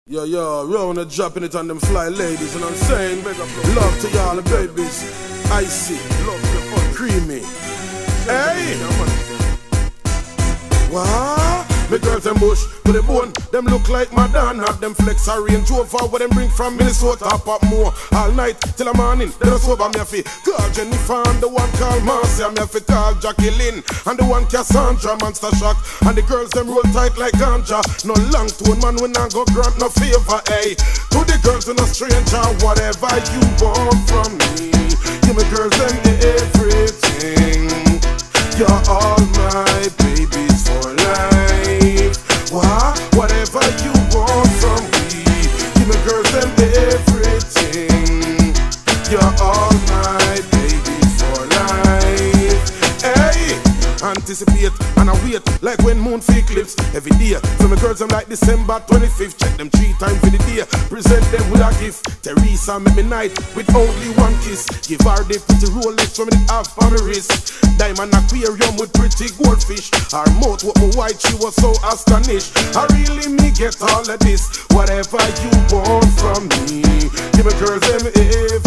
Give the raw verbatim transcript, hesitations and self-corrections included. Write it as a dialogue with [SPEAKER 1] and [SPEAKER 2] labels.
[SPEAKER 1] Yo, yo, we wanna dropping it on them fly ladies, and I'm saying, love to y'all the babies, icy, love to creamy. Hey, what? Me girls them bush to the bone, them look like Madonna. Have them flex a Range Rover where them bring from Minnesota. Pop more all night till the morning. They don't sober me a fi call Jennifer and the one call Marcia. Me a fi call Jacqueline and the one Cassandra. Monster Shock and the girls them roll tight like ganja. No long tone man we not go grant no favor. Hey, to the girls in a stranger, whatever you want from me, give me girls them everything. You're all my babies for life. What? Whatever you want from me, give me girls them everything. You're all my babies for life. Hey, anticipate and I wait like when moon fake lips every day. So my girls I'm like December twenty-fifth. Check them three times in the day. Present them with a gift. Teresa make me night with only one kiss. Give her the pretty Rolex from the half on the wrist. Diamond aquarium with pretty goldfish. Her mouth was white, she was so astonished. I really me get all of this. Whatever you want from me, give me girls them